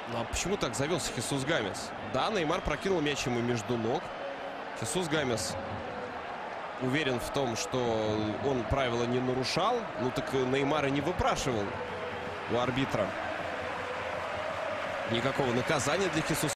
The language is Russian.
Ну а почему так завелся Хесус Гамес? Да, Неймар прокинул мяч ему между ног. Хесус Гамес уверен в том, что он правила не нарушал. Ну так Неймар и не выпрашивал у арбитра никакого наказания для Хесуса.